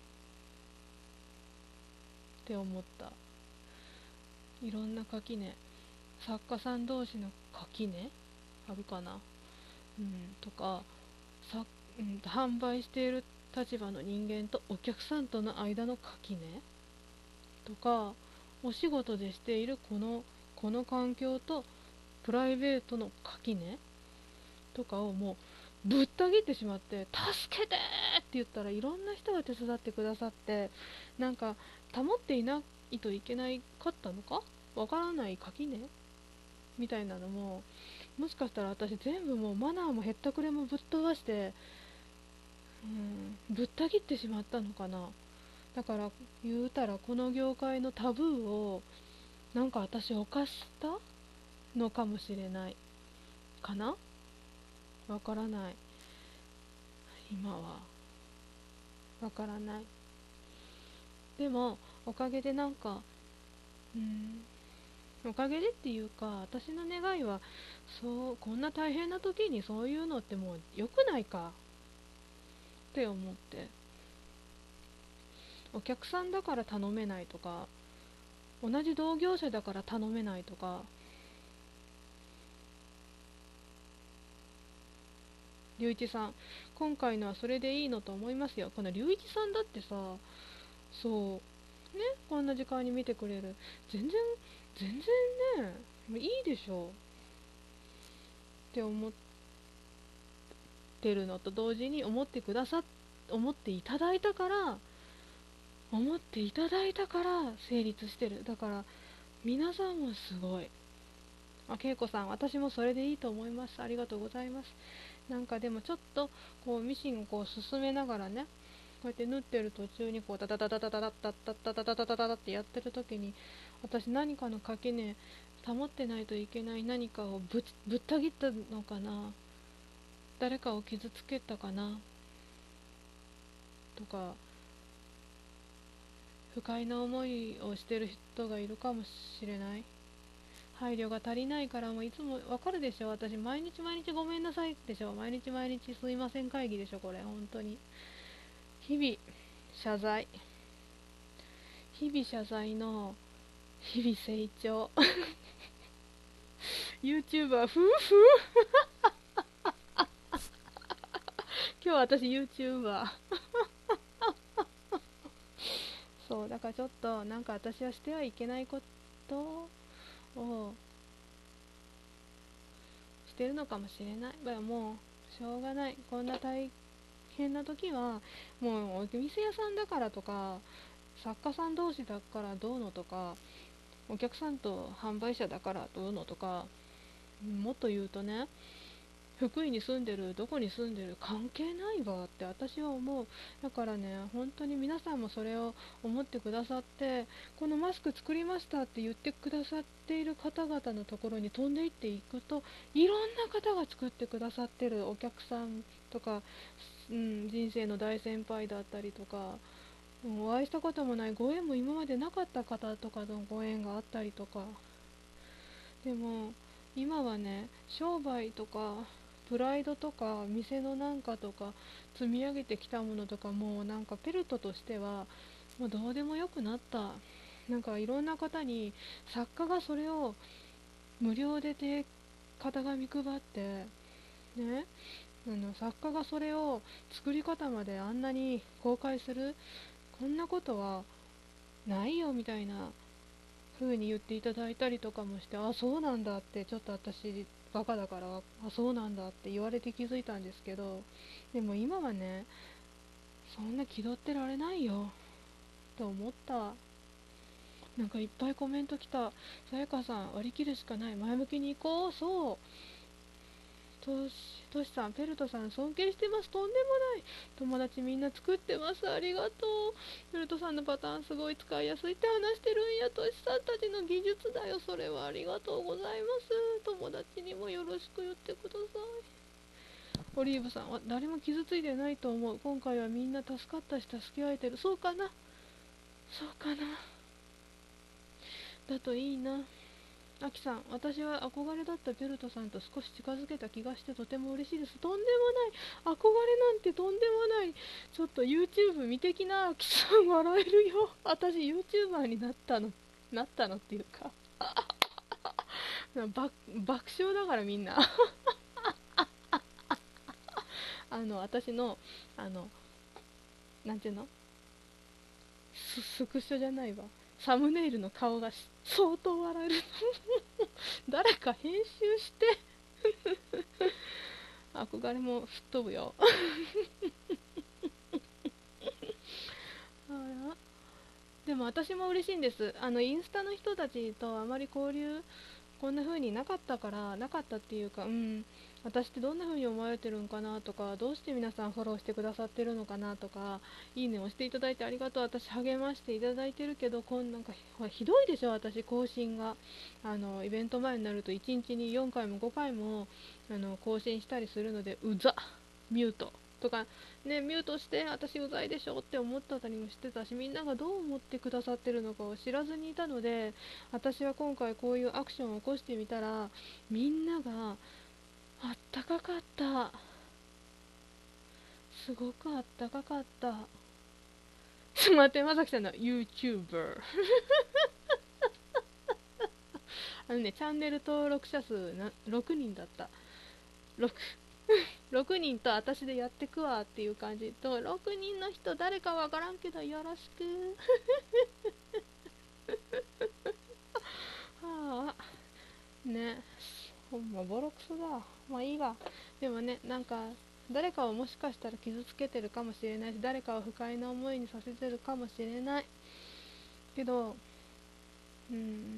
って思った。いろんな垣根、作家さん同士の垣根あるかな、うん、とかさ、うん、販売している立場の人間とお客さんとの間の垣根とか、お仕事でしているこのこの環境とプライベートの垣根とかをもうぶった切ってしまって、助けてって言ったらいろんな人が手伝ってくださって、なんか保っていないといけないかったのかわからない垣根みたいなのも、もしかしたら私全部もうマナーもへったくれもぶっ飛ばして、うん、ぶった切ってしまったのかな。だから言うたらこの業界のタブーをなんか私犯したのかもしれないかな。わからない、今はわからない。でもおかげでなんか、うんおかげでっていうか、私の願いは、そうこんな大変な時にそういうのってもう良くないかって思って、お客さんだから頼めないとか、同じ同業者だから頼めないとか。龍一さん、今回のはそれでいいのと思いますよ。この龍一さんだってさ、そうね、こんな時間に見てくれる。全然全然ね、もういいでしょって思って、 てるのと同時に思ってくださっ思っていただいたから思っていただいたから成立してる。だから皆さんもすごい。あ、恵子さん、私もそれでいいと思います。ありがとうございます。なんかでもちょっとこうミシンをこう進めながらね、こうやって縫ってる途中にこうダダダダダダダダダダダダダダダダってやってる時に、私何かの垣根保ってないといけない何かをぶぶった切ったのかな、誰かを傷つけたかなとか、不快な思いをしてる人がいるかもしれない。配慮が足りないから、もういつもわかるでしょ。私毎日毎日ごめんなさいでしょ。毎日毎日すいません会議でしょ。これ本当に日々謝罪、日々謝罪の日々成長YouTuber ふうふう今日私 YouTuber そうだからちょっとなんか私はしてはいけないことをしてるのかもしれない。だからもうしょうがない。こんな大変な時はもうお店屋さんだからとか作家さん同士だからどうのとか、お客さんと販売者だからどうのとか、もっと言うとね、福井に住んでるどこに住んでる関係ないわって私は思う。だからね、本当に皆さんもそれを思ってくださって、このマスク作りましたって言ってくださっている方々のところに飛んでいっていくと、いろんな方が作ってくださってるお客さんとか、うん、人生の大先輩だったりとか、お会いしたこともない、ご縁も今までなかった方とかのご縁があったりとか。でも今はね、商売とかプライドとか店のなんかとか積み上げてきたものとか、もうなんかペルトとしてはもうどうでもよくなった。なんかいろんな方に作家がそれを無料で手型紙配ってね、あの作家がそれを作り方まであんなに公開する、こんなことはないよみたいな風に言っていただいたりとかもして、あ、そうなんだって、ちょっと私バカだから、あ、そうなんだって言われて気づいたんですけど、でも今はね、そんな気取ってられないよと思った。なんかいっぱいコメント来た。さやかさん、割り切るしかない、前向きに行こう。そう、とし、としさん、ペルトさん、尊敬してます。とんでもない。友達みんな作ってます。ありがとう。ペルトさんのパターンすごい使いやすいって話してるんや。としさんたちの技術だよ。それはありがとうございます。友達にもよろしく言ってください。オリーブさんは、誰も傷ついてないと思う。今回はみんな助かったし助け合えてる。そうかな、そうかな。だといいな。アキさん、私は憧れだったペルトさんと少し近づけた気がしてとても嬉しいです。とんでもない。憧れなんてとんでもない。ちょっと YouTube 見てきな。アキさん笑えるよ。私 YouTuber になったの。なったのっていうか爆、爆笑だからみんなあの、私の、あの、なんていうの、ス、スクショじゃないわ。サムネイルの顔が相当笑える誰か編集して憧れも吹っ飛ぶよあら、でも私も嬉しいんです。あのインスタの人たちとあまり交流こんな風になかったからなかったっていうか、うん、私ってどんな風に思われてるんかなとか、どうして皆さんフォローしてくださってるのかなとか、いいねを押していただいてありがとう、私励ましていただいてるけど、こんなんかほらひどいでしょ。私更新があのイベント前になるといちにちによんかいもごかいもあの更新したりするので、うざミュートとかね、ミュートして私うざいでしょって思ったりもしてたし、みんながどう思ってくださってるのかを知らずにいたので、私は今回こういうアクションを起こしてみたら、みんながあったかかった。すごくあったかかった。ちょっと待って、まさきさんの YouTuber あのね、チャンネル登録者数なろくにんだった。ろく ろくにんと私でやってくわっていう感じと、ろくにんの人誰かわからんけどよろしくはあね、ほんまボロクソだ。まあいいわ。でもね、なんか誰かをもしかしたら傷つけてるかもしれないし、誰かを不快な思いにさせてるかもしれないけど、うん、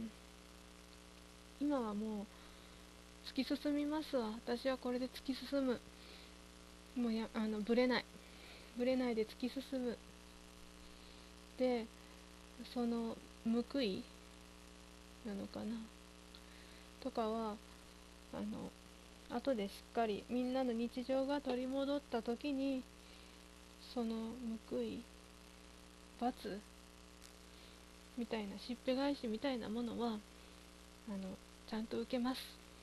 今はもう突き進みますわ。私はこれで突き進む。もうやあのブレないブレないで突き進む。で、その報いなのかなとかは、あの後でしっかりみんなの日常が取り戻った時に、その報い、罰みたいな、しっぺ返しみたいなものは、あのちゃんと受けます。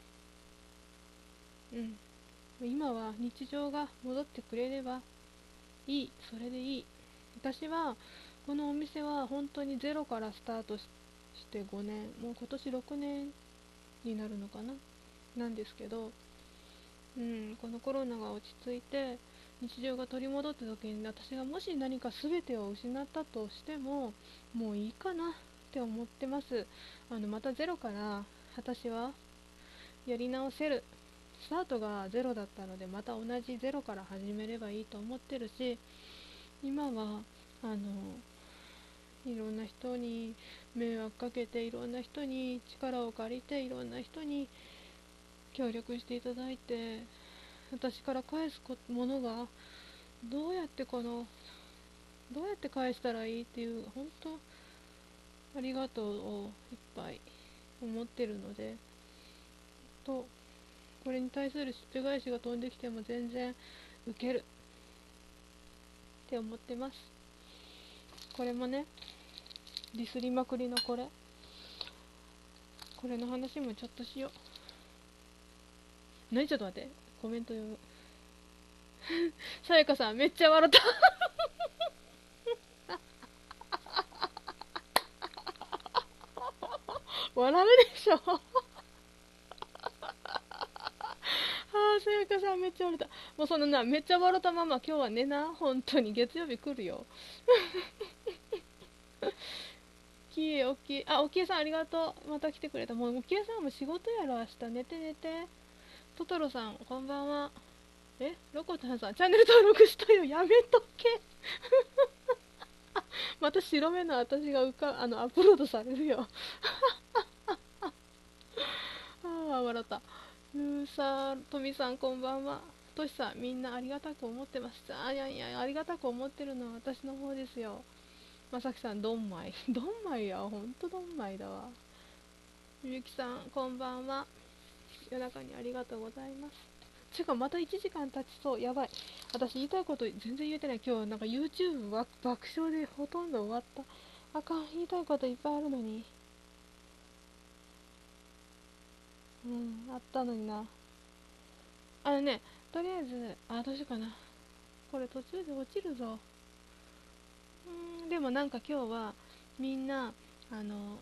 うん、今は日常が戻ってくれればいい、それでいい。私はこのお店は本当にゼロからスタート し, してごねん、もう今年ろくねんになるのかな、なんですけど、うん、このコロナが落ち着いて日常が取り戻った時に、私がもし何か全てを失ったとしてももういいかなって思ってます。あのまたゼロから私はやり直せる。スタートがゼロだったので、また同じゼロから始めればいいと思ってるし、今はあのいろんな人に迷惑かけて、いろんな人に力を借りて、いろんな人に協力していただいて、私から返すものがどうやってこのどうやって返したらいいっていう、本当ありがとうをいっぱい思ってるので、とこれに対するしっぺ返しが飛んできても全然受けるって思ってます。これもね、ディスりまくりのこれこれの話もちょっとしよう。何、ちょっと待って、コメント読む。さやかさんめっちゃ笑った笑うでしょあー、さやかさんめっちゃ笑った。もうそのな、めっちゃ笑ったまま今日は寝な。本当に月曜日来るよきえ、おっきい、あ、おきえさんありがとう。また来てくれた。もうおきえさんも仕事やろ明日。寝て寝て。トトロさんこんばんは。え、ロコタンさんチャンネル登録したよ。やめとけまた白目の私がうかあのアップロードされるよああ笑った。ルーサートミさんこんばんは。トシさんみんなありがたく思ってます。あ、いやいや、ありがたく思ってるのは私の方ですよ。まさきさんドンマイドンマイや、ほんとドンマイだわ。みゆきさんこんばんは。夜中にありがとうございます。ちゅうかまたいちじかん経ちそう。やばい。私言いたいこと全然言えてない。今日なんか YouTube 爆笑でほとんど終わった。あかん、言いたいこといっぱいあるのに。うん、あったのにな。あのね、とりあえず、あ、どうしようかな。これ途中で落ちるぞ。うーん、でもなんか今日はみんな、あの、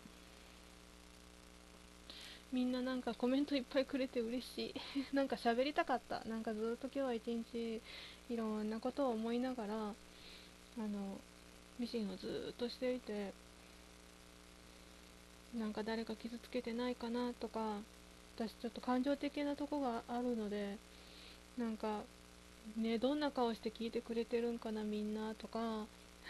みんななんかコメントいっぱいくれて嬉しいなんか喋りたかった。なんかずっと今日は一日いろんなことを思いながら、あの、ミシンをずっとしていて、なんか誰か傷つけてないかなとか、私ちょっと感情的なとこがあるので、なんかね、どんな顔して聞いてくれてるんかなみんなとか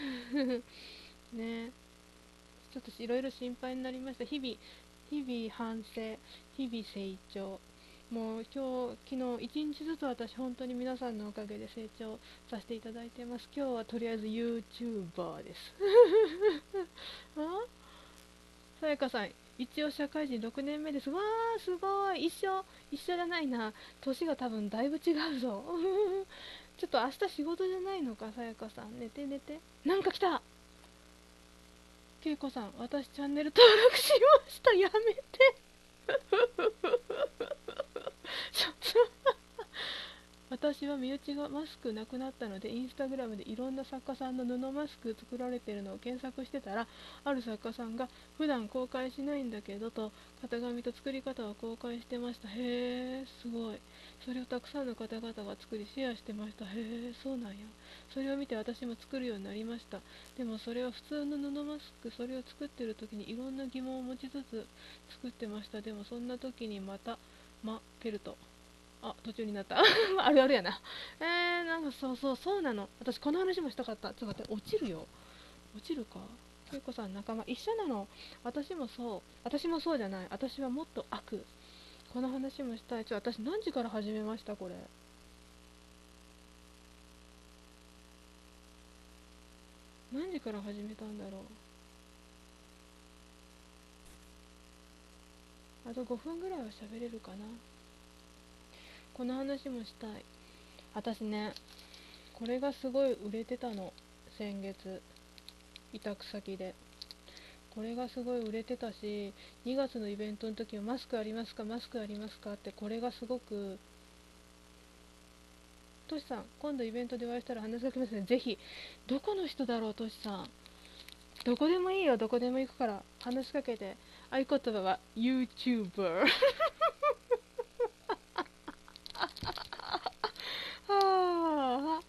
ね、ちょっといろいろ心配になりました。日々日々反省、日々成長。もう今日昨日一日ずつ私本当に皆さんのおかげで成長させていただいてます。今日はとりあえず YouTuber ですあ、さやかさん一応社会人ろくねんめです。わーすごい、一緒一緒じゃないな、年が多分だいぶ違うぞちょっと明日仕事じゃないのか。さやかさん寝て寝て。なんか来た。けいこさん私チャンネル登録しました。やめてちょっと私は身内がマスクなくなったのでインスタグラムでいろんな作家さんの布マスク作られてるのを検索してたら、ある作家さんが普段公開しないんだけどと型紙と作り方を公開してました。へーすごい。それをたくさんの方々が作りシェアしてました。へーそうなんや。それを見て私も作るようになりました。でもそれは普通の布マスク、それを作ってる時にいろんな疑問を持ちつつ作ってました。でもそんな時にまたまペルトあ、途中になったあるあるやな。えー、なんかそうそうそうなの。私この話もしたかった。ちょっと待って、落ちるよ。落ちるか。けいこさん仲間一緒なの。私もそう。私もそうじゃない。私はもっと悪。この話もしたい。ちょ、私何時から始めましたこれ。何時から始めたんだろう。あとごふんぐらいは喋れるかな。この話もしたい。私ね、これがすごい売れてたの。先月。委託先で。これがすごい売れてたし、にがつのイベントの時はマスクありますかマスクありますかって、これがすごく、トシさん、今度イベントでお会いしたら話しかけますね。ぜひ。どこの人だろう、トシさん。どこでもいいよ、どこでも行くから話しかけて。合言葉は YouTuber はあ、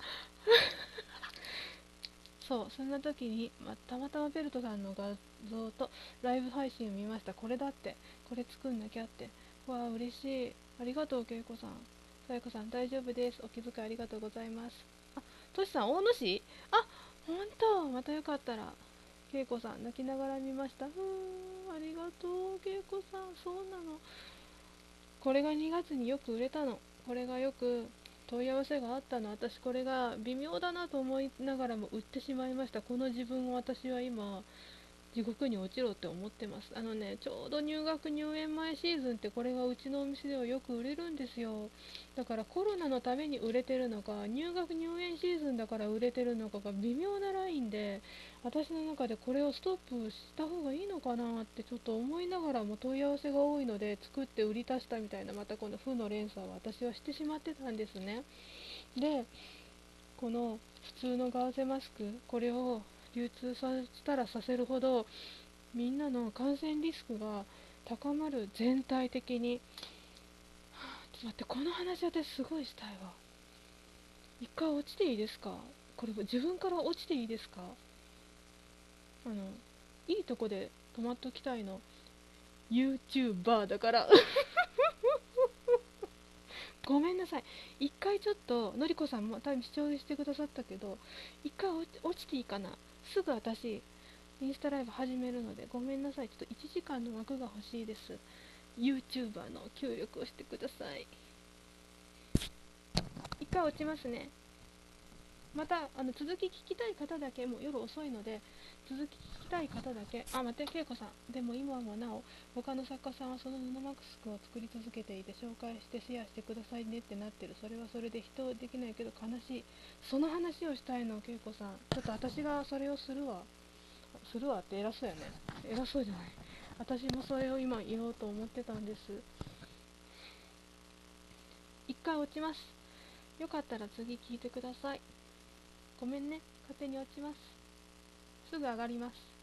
そう、そんな時に、まあ、たまたまベルトさんの画像とライブ配信を見ました。これだって、これ作んなきゃって。わあ、嬉しい。ありがとう、けいこさん。さやこさん、大丈夫です。お気遣いありがとうございます。あ、としさん、大野市。あ、ほんと、またよかったら。けいこさん、泣きながら見ました。うーん、ありがとう、けいこさん。そうなの。これがにがつによく売れたの。これがよく問い合わせがあったの。私これが微妙だなと思いながらも売ってしまいました。この自分を私は今地獄に落ちろって思ってます。あのね、ちょうど入学入園前シーズンってこれがうちのお店ではよく売れるんですよ。だからコロナのために売れてるのか、入学入園シーズンだから売れてるのかが微妙なラインで、私の中でこれをストップした方がいいのかなってちょっと思いながらも問い合わせが多いので作って売り足したみたいな、またこの負の連鎖を私はしてしまってたんですね。で、この普通のガーゼマスク、これを流通させたらさせるほどみんなの感染リスクが高まる。全体的に。ちょっと待って、この話私すごいしたいわ。一回落ちていいですか。これ自分から落ちていいですか。あのいいとこで止まっときたいの。 YouTuber だからごめんなさい。一回ちょっとのりこさんも多分視聴してくださったけど、一回落ちていいかな。すぐ私インスタライブ始めるので、ごめんなさい。ちょっといちじかんの枠が欲しいです。 YouTuber の協力をしてください。一回落ちますね。またあの続き聞きたい方だけ、もう夜遅いので続き聞きたい方だけ。あ、待って、けいこさん。でも今もなお他の作家さんはその布マスクを作り続けていて紹介してシェアしてくださいねってなってる。それはそれで人できないけど悲しい。その話をしたいの、けいこさん。ちょっと私がそれをするわ。するわって偉そうやね。偉そうじゃない。私もそれを今言おうと思ってたんです。一回落ちます。よかったら次聞いてください。ごめんね、勝手に落ちます。すぐ上がります。